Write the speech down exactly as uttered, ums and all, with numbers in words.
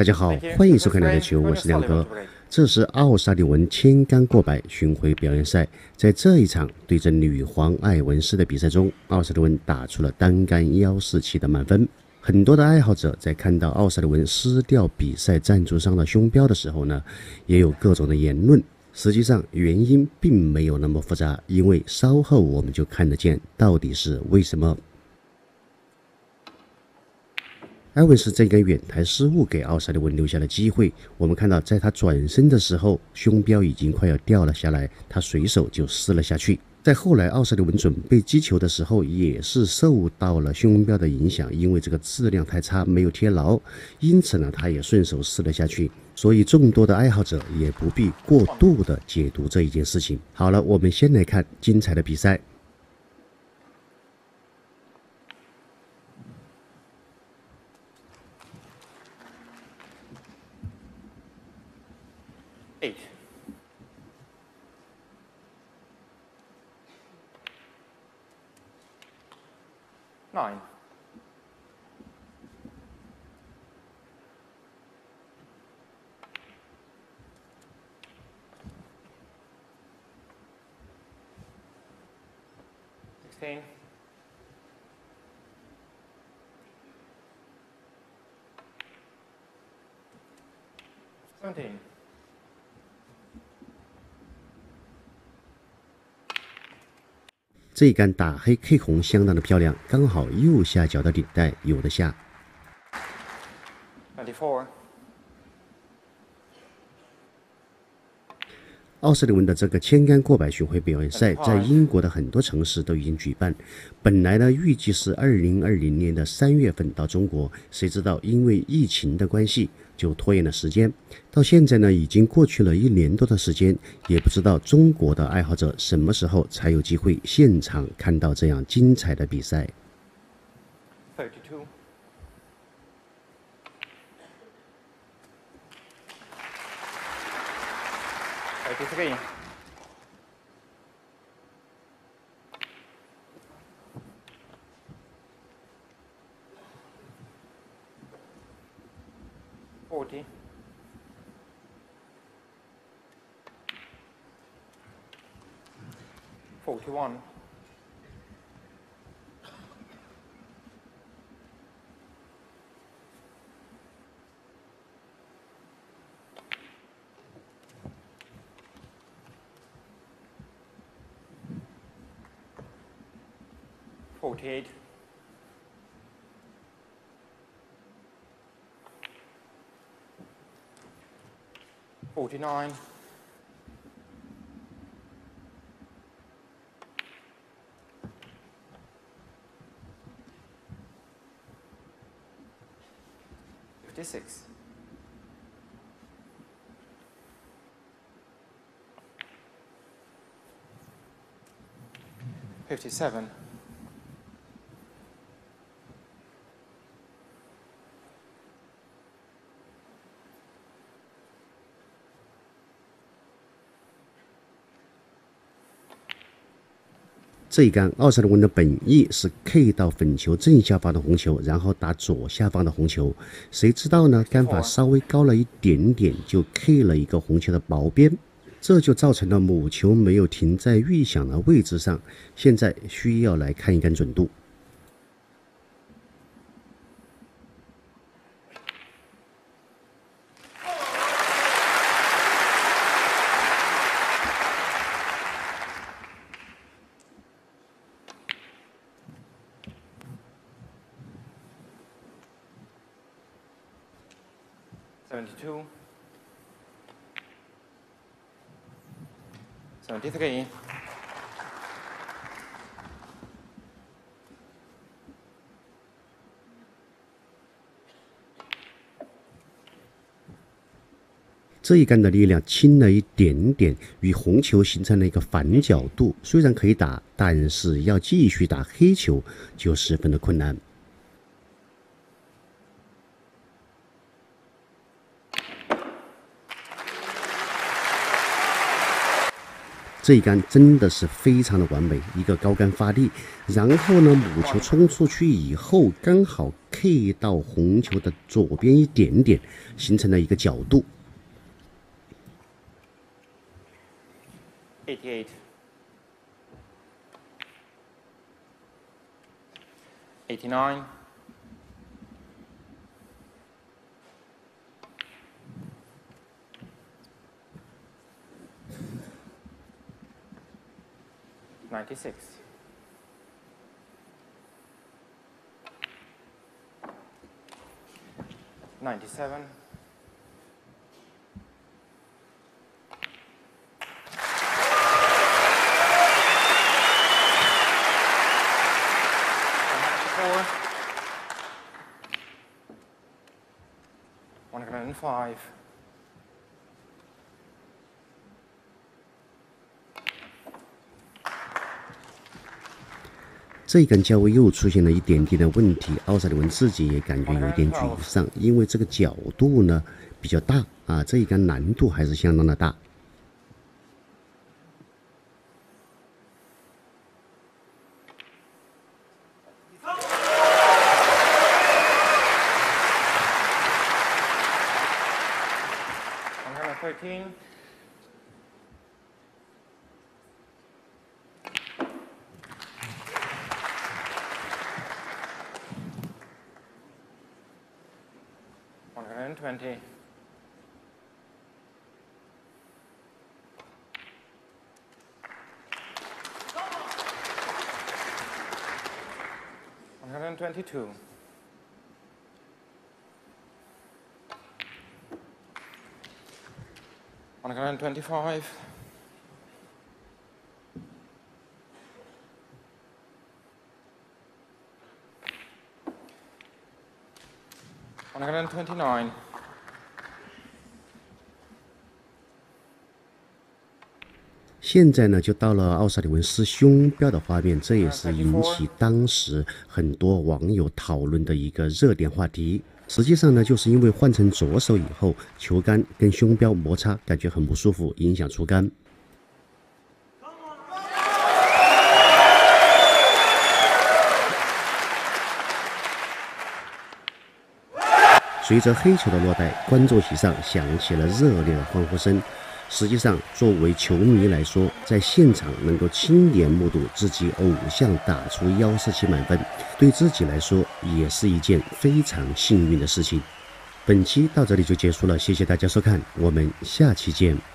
大家好，欢迎收看聊聊球，我是亮哥。这是奥沙利文千杆过百巡回表演赛，在这一场对阵女皇艾文斯的比赛中，奥沙利文打出了单杆一一四七的满分。很多的爱好者在看到奥沙利文撕掉比赛赞助商的胸标的时候呢，也有各种的言论。实际上原因并没有那么复杂，因为稍后我们就看得见到底是为什么。艾文斯这个远台失误给奥沙利文留下了机会。我们看到，在他转身的时候，胸标已经快要掉了下来，他随手就撕了下去。在后来，奥沙利文准备击球的时候，也是受到了胸标的影响，因为这个质量太差，没有贴牢，因此呢，他也顺手撕了下去。所以，众多的爱好者也不必过度的解读这一件事情。好了，我们先来看精彩的比赛。 Eight. Nine. Sixteen. Seventeen. 这一杆打黑 K 红相当的漂亮，刚好右下角的领带有的下。 Twenty-four. 奥沙利文的这个千杆过百巡回表演赛，在英国的很多城市都已经举办。本来呢，预计是二零二零年的三月份到中国，谁知道因为疫情的关系，就拖延了时间。到现在呢，已经过去了一年多的时间，也不知道中国的爱好者什么时候才有机会现场看到这样精彩的比赛。 Thirty-two. Thirty-three. Forty. Forty-one. Forty-eight. Forty-nine. Fifty-six. Fifty-seven. 这一杆奥沙利文的本意是 K 到粉球正下方的红球，然后打左下方的红球。谁知道呢？杆法稍微高了一点点，就 K 了一个红球的薄边，这就造成了母球没有停在预想的位置上。现在需要来看一杆准度。 Seventy-two. Seventy-three. 这一杆的力量轻了一点点，与红球形成了一个反角度。虽然可以打，但是要继续打黑球就十分的困难。这一杆真的是非常的完美，一个高杆发力，然后呢，母球冲出去以后，刚好 K K 到红球的左边一点点，形成了一个角度。 eighty-eight, eighty-nine, ninety-six, ninety-seven, ninety-four, one hundred five, 这杆价位又出现了一点点的问题，奥沙利文自己也感觉有点沮丧，因为这个角度呢比较大啊，这一杆难度还是相当的大。 one hundred thirteen, one hundred twenty, one hundred twenty-two, one hundred twenty-five, one hundred twenty-nine, 现在呢，就到了奥沙利文撕胸标的画面，这也是引起当时很多网友讨论的一个热点话题。实际上呢，就是因为换成左手以后，球杆跟胸标摩擦，感觉很不舒服，影响出杆。随着黑球的落袋，观众席上响起了热烈的欢呼声。实际上，作为球迷来说，在现场能够亲眼目睹自己偶像打出一四七满分，对自己来说也是一件非常幸运的事情。本期到这里就结束了，谢谢大家收看，我们下期见。